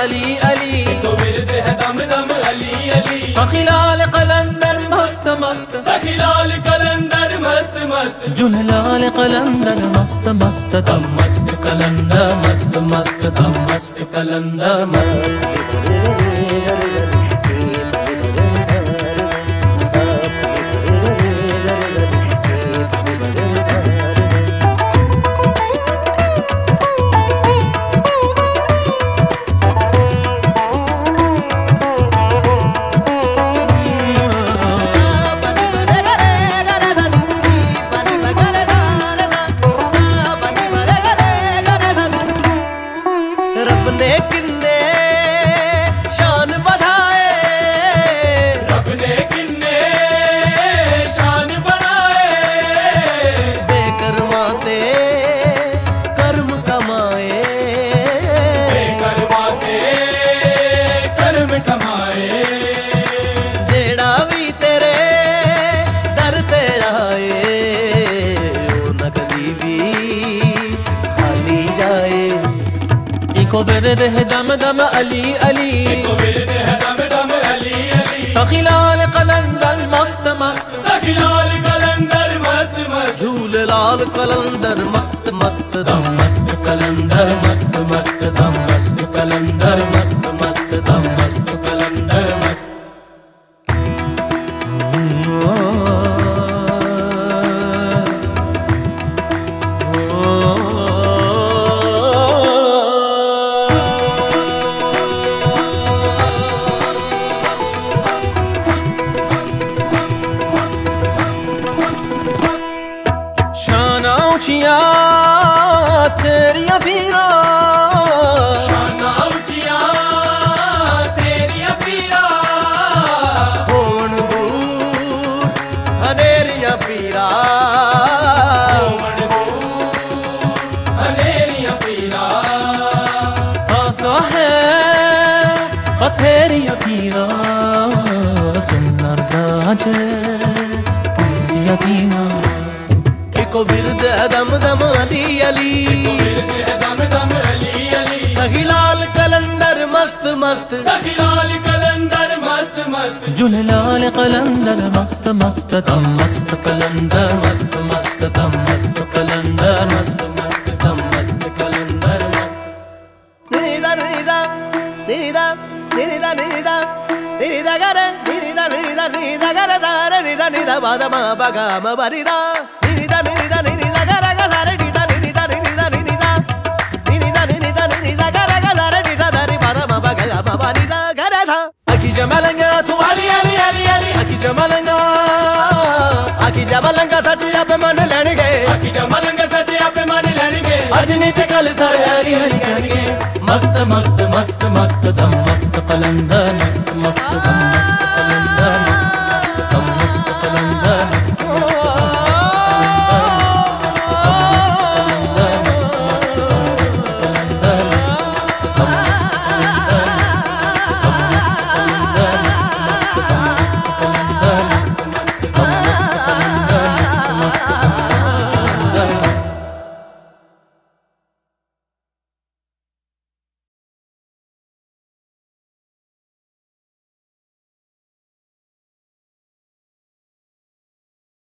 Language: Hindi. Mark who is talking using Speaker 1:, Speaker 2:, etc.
Speaker 1: अली अली,
Speaker 2: इको विरद है दम दम अली अली।
Speaker 1: सखी लाल कलंदर मस्त मस्त,
Speaker 2: सखी लाल कलंदर मस्त मस्त,
Speaker 1: जुल्हे लाल कलंदर मस्त मस्त, दम मस्त कलंदर मस्त मस्त, दम मस्त कलंदर मस्त। इको विरद है दम दम अली अली,
Speaker 2: इको विरद है दम दम अली अली।
Speaker 1: सखी लाल कलंदर मस्त मस्त,
Speaker 2: सखी लाल कलंदर मस्त मस्त,
Speaker 1: झूले लाल कलंदर मस्त मस्त, दम मस्त कलंदर मस्त मस्त, दम मस्त कलंदर मस्त मस्त, दम मस्त कलंदर मस्त। तेरिया पीरा,
Speaker 2: शाना उचिया तेरिया पीरा,
Speaker 1: होवन दूर हनेरिया पीरा,
Speaker 2: होवन दूर हनेरिया पीरा।
Speaker 1: आसा है बथेरिया पीरा, सुंदर साजे तेरिया पीरा। इको विरद है दम दम अली अली,
Speaker 2: इको विरद है दम दम अली अली।
Speaker 1: सखी लाल कलंदर मस्त मस्त,
Speaker 2: सखी लाल कलंदर मस्त मस्त,
Speaker 1: जुल्हे लाल कलंदर मस्त मस्त, दम मस्त कलंदर मस्त मस्त, दम मस्त कलंदर मस्त मस्त, दम मस्त कलंदर मस्त। निदा निदा निदा निदा निदा निदा गरे निदा निदा निदा गरे दारे निदा निदा बादमा बगा मबरिदा, निदा निदा निदा गरे गरे निदा निदा निदा निदा निदा निदा निदा गरे गरे निदा दारी बादमा बगा मबरिदा गरे था। अकी जमलंगा तू अली अली अली अली, अकी जमलंगा सच आपे मन लेणगे,
Speaker 2: अकी जमलंगा सच आपे मन लेणगे।
Speaker 1: अज नहीं ते कल सारे अली अली कहणगे, मस्त मस्त मस्त मस्त, दम मस्त कलंदर मस्त मस्त, दम मस्त